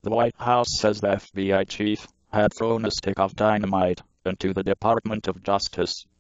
The White House says the FBI chief had thrown a stick of dynamite into the Department of Justice